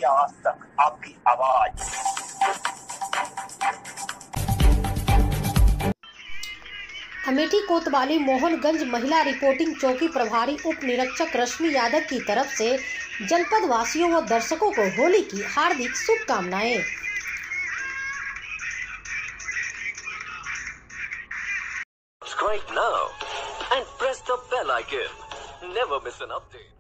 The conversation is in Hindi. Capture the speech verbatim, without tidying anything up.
इंडिया आज तक, आपकी आवाज। अमेठी कोतवाली मोहनगंज महिला रिपोर्टिंग चौकी प्रभारी उप निरीक्षक रश्मि यादव की तरफ से जनपद वासियों व दर्शकों को होली की हार्दिक शुभकामनाएं। Subscribe now and press the bell icon. Never miss an update.